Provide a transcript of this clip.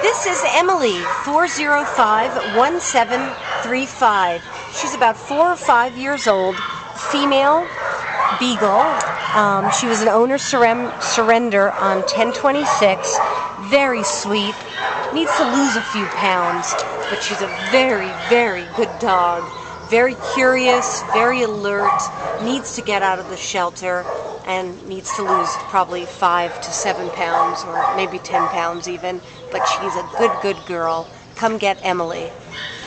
This is Emily, 4051735. She's about 4 or 5 years old, female, Beagle. She was an owner surrender on 10/26. Very sweet. Needs to lose a few pounds, but she's a very, very good dog. Very curious, very alert, needs to get out of the shelter, and needs to lose probably 5 to 7 pounds, or maybe 10 pounds even. But she's a good, good girl. Come get Emily.